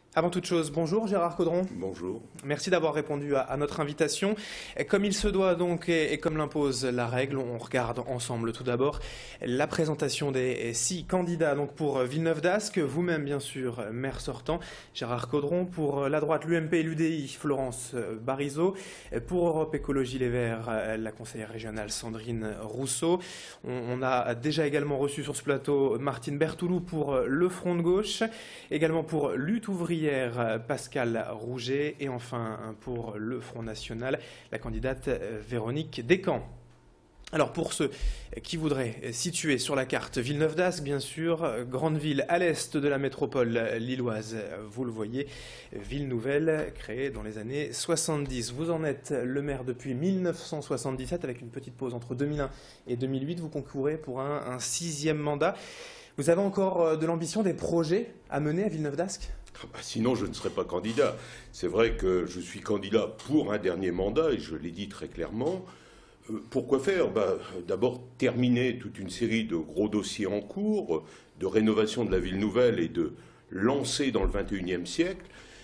Avant toute chose, bonjour Gérard Caudron. Bonjour. Merci d'avoir répondu à notre invitation. Comme il se doit donc et comme l'impose la règle, on regarde ensemble tout d'abord la présentation des 6 candidats donc pour Villeneuve-d'Ascq, vous-même bien sûr maire sortant, Gérard Caudron, pour la droite l'UMP et l'UDI, Florence Barisot, pour Europe Écologie Les Verts, la conseillère régionale Sandrine Rousseau. On a déjà également reçu sur ce plateau Martine Berthoulou pour le Front de Gauche, également pour Lutte Ouvrière Pascal Rouget et enfin pour le Front National, la candidate Véronique Descamps. Alors pour ceux qui voudraient situer sur la carte Villeneuve-d'Ascq, bien sûr, grande ville à l'est de la métropole lilloise, vous le voyez, ville nouvelle créée dans les années 70. Vous en êtes le maire depuis 1977 avec une petite pause entre 2001 et 2008. Vous concourez pour un 6e mandat. Vous avez encore de l'ambition, des projets à mener à Villeneuve-d'Ascq ? Sinon, je ne serais pas candidat. C'est vrai que je suis candidat pour un dernier mandat, et je l'ai dit très clairement. Pourquoi faire? D'abord, terminer toute une série de gros dossiers en cours, de rénovation de la ville nouvelle et de lancer dans le XXIe siècle,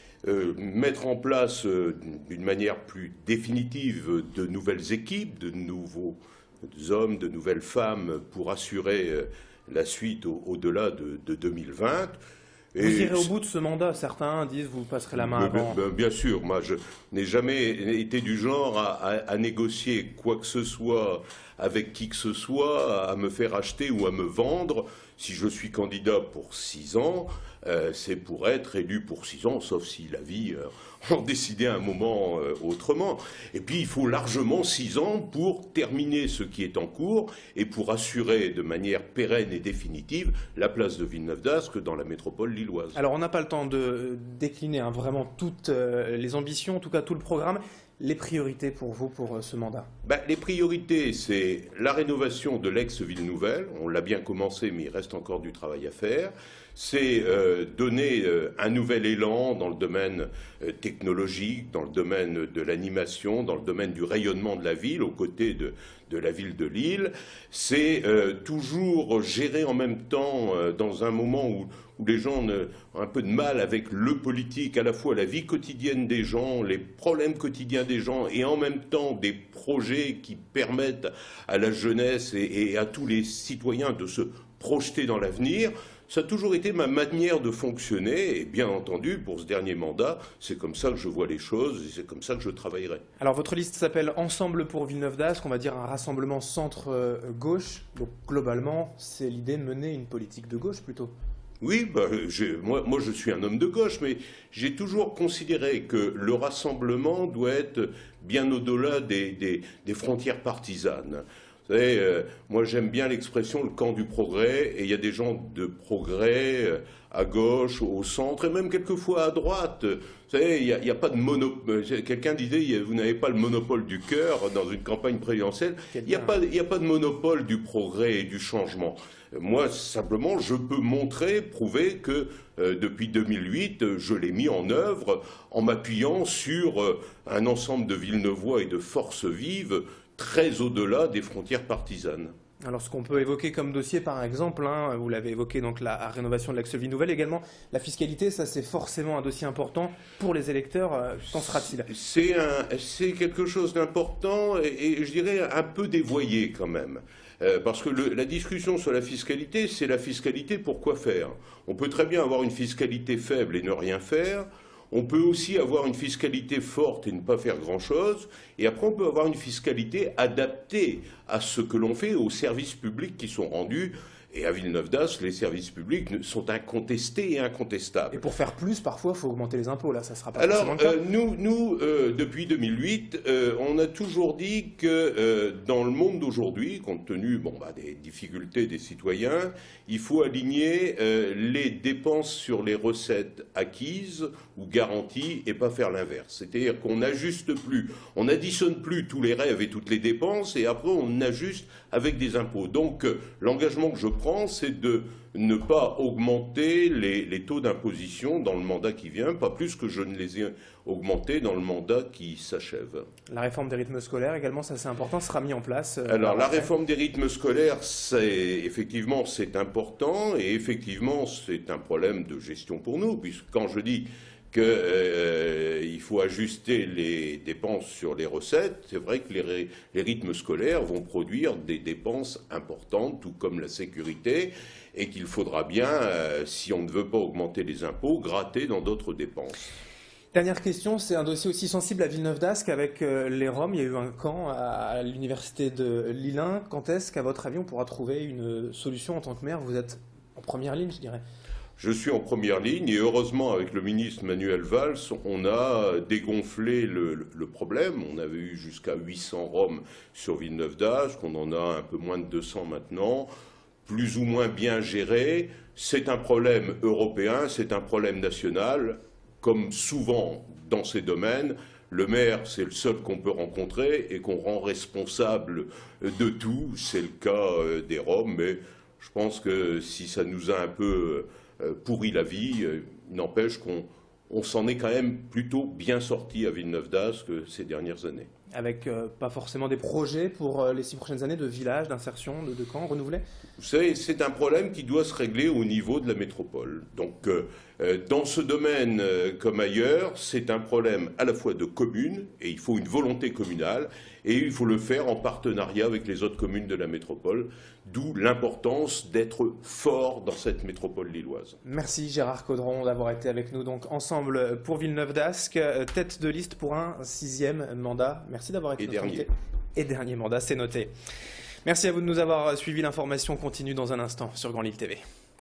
mettre en place d'une manière plus définitive de nouvelles équipes, de nouveaux hommes, de nouvelles femmes pour assurer la suite au-delà de 2020. Vous irez au bout de ce mandat, certains disent vous passerez la main avant. Bien sûr, moi je n'ai jamais été du genre à négocier quoi que ce soit avec qui que ce soit, à me faire acheter ou à me vendre. Si je suis candidat pour 6 ans, c'est pour être élu pour 6 ans, sauf si la vie en décidait à un moment autrement. Et puis il faut largement 6 ans pour terminer ce qui est en cours et pour assurer de manière pérenne et définitive la place de Villeneuve-d'Ascq dans la métropole lilloise. Alors on n'a pas le temps de décliner vraiment toutes les ambitions, en tout cas tout le programme. Les priorités pour vous, pour ce mandat? Les priorités, c'est la rénovation de l'ex-ville nouvelle. On l'a bien commencé, mais il reste encore du travail à faire. C'est donner un nouvel élan dans le domaine technologique, dans le domaine de l'animation, dans le domaine du rayonnement de la ville, aux côtés de la ville de Lille. C'est toujours gérer en même temps, dans un moment où les gens ont un peu de mal avec le politique, à la fois la vie quotidienne des gens, les problèmes quotidiens des gens, et en même temps des projets qui permettent à la jeunesse et à tous les citoyens de se projeter dans l'avenir. Ça a toujours été ma manière de fonctionner, et bien entendu, pour ce dernier mandat, c'est comme ça que je vois les choses, et c'est comme ça que je travaillerai. Alors votre liste s'appelle Ensemble pour Villeneuve-d'Ascq, on va dire un rassemblement centre-gauche. Donc globalement, c'est l'idée de mener une politique de gauche plutôt. Oui, moi je suis un homme de gauche, mais j'ai toujours considéré que le rassemblement doit être bien au-delà des frontières partisanes. Vous savez, moi j'aime bien l'expression le camp du progrès, et il y a des gens de progrès à gauche, au centre, et même quelquefois à droite. Vous savez, il n'y a pas de monopole. Quelqu'un disait, vous n'avez pas le monopole du cœur dans une campagne présidentielle. Il n'y a pas de monopole du progrès et du changement. Moi, simplement, je peux prouver que depuis 2008, je l'ai mis en œuvre en m'appuyant sur un ensemble de Villeneuvois et de forces vives très au-delà des frontières partisanes. Alors ce qu'on peut évoquer comme dossier par exemple, vous l'avez évoqué, donc la rénovation de l'ex-ville nouvelle, également la fiscalité, ça c'est forcément un dossier important pour les électeurs, qu'en sera-t-il? C'est quelque chose d'important et je dirais un peu dévoyé quand même. Parce que la discussion sur la fiscalité, c'est la fiscalité pour quoi faire. On peut très bien avoir une fiscalité faible et ne rien faire. On peut aussi avoir une fiscalité forte et ne pas faire grand-chose. Et après, on peut avoir une fiscalité adaptée à ce que l'on fait, aux services publics qui sont rendus. Et à Villeneuve-d'Ascq, les services publics sont incontestés et incontestables. Et pour faire plus, parfois, il faut augmenter les impôts. Là, ça sera pas forcément le cas. Nous, depuis 2008, on a toujours dit que dans le monde d'aujourd'hui, compte tenu des difficultés des citoyens, il faut aligner les dépenses sur les recettes acquises ou garanties et pas faire l'inverse. C'est-à-dire qu'on n'ajuste plus, on n'additionne plus tous les rêves et toutes les dépenses et après on ajuste avec des impôts. Donc l'engagement que je prends prend, c'est de ne pas augmenter les taux d'imposition dans le mandat qui vient, pas plus que je ne les ai augmentés dans le mandat qui s'achève. La réforme des rythmes scolaires également, ça c'est important, sera mis en place. Alors la réforme des rythmes scolaires, effectivement c'est important et effectivement c'est un problème de gestion pour nous, puisque quand je dis qu'il faut ajuster les dépenses sur les recettes, c'est vrai que les rythmes scolaires vont produire des dépenses importantes, tout comme la sécurité, et qu'il faudra bien, si on ne veut pas augmenter les impôts, gratter dans d'autres dépenses. Dernière question, c'est un dossier aussi sensible à Villeneuve-d'Ascq avec les Roms. Il y a eu un camp à l'université de Lille. Quand est-ce qu'à votre avis on pourra trouver une solution en tant que maire? Vous êtes en première ligne, je dirais. Je suis en première ligne et heureusement avec le ministre Manuel Valls, on a dégonflé le problème. On avait eu jusqu'à 800 Roms sur Villeneuve-d'Ascq, on en a un peu moins de 200 maintenant, plus ou moins bien géré. C'est un problème européen, c'est un problème national. Comme souvent dans ces domaines, le maire, c'est le seul qu'on peut rencontrer et qu'on rend responsable de tout. C'est le cas des Roms, mais je pense que si ça nous a un peu pourri la vie, n'empêche qu'on s'en est quand même plutôt bien sorti à Villeneuve-d'Ascq ces dernières années. Avec pas forcément des projets pour les 6 prochaines années de village, d'insertion, de camps renouvelés? Vous savez, c'est un problème qui doit se régler au niveau de la métropole. Donc, dans ce domaine comme ailleurs, c'est un problème à la fois de communes, et il faut une volonté communale, et il faut le faire en partenariat avec les autres communes de la métropole, d'où l'importance d'être fort dans cette métropole lilloise. Merci Gérard Caudron d'avoir été avec nous donc ensemble pour Villeneuve-d'Ascq, tête de liste pour un 6e mandat. Merci d'avoir été notre invité. Et dernier mandat, c'est noté. Merci à vous de nous avoir suivi. L'information continue dans un instant sur Grand Livre TV.